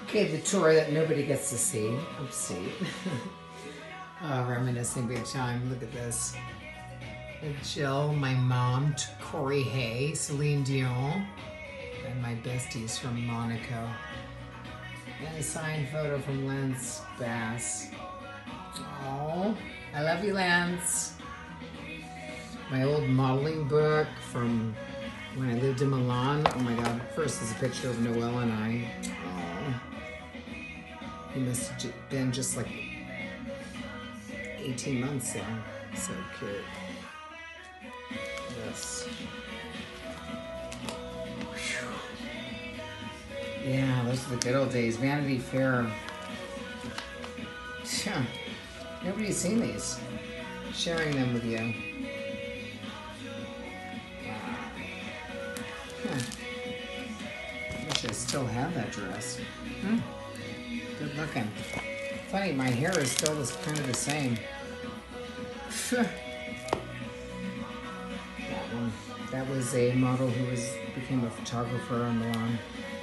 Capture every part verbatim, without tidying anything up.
Okay, the tour that nobody gets to see. Oopsie. Oh, reminiscing big time. Look at this. And Jill, my mom, Corey Hay, Celine Dion, and my besties from Monaco. And a signed photo from Lance Bass. Oh, I love you, Lance. My old modeling book from when I lived in Milan. Oh my God, first is a picture of Noelle and I. Oh, he must have ju- been just like eighteen months then. So cute. Yes. Yeah, those are the good old days. Vanity Fair. Yeah. Nobody's seen these. Sharing them with you. Huh. Wish I still had that dress. Hmm. Good looking. Funny, my hair is still this kind of the same. That one. That was a model who was became a photographer in Milan.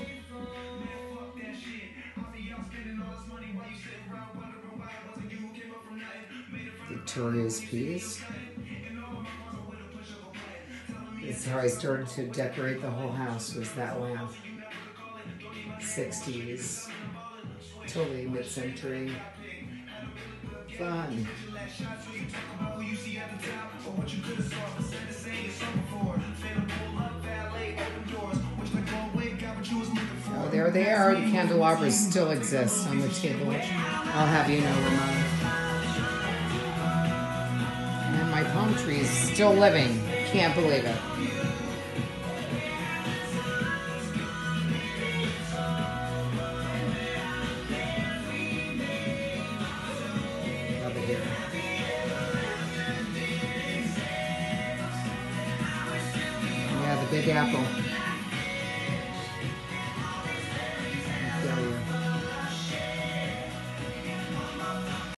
Victoria's piece. This is how I started to decorate the whole house, was that lamp. sixties. Totally mid-century. Fun. Oh, there they are. The candelabras still exist on the table. I'll have you know, Ramona. And my palm tree is still living. Can't believe it. Love it here. Yeah, the Big Apple.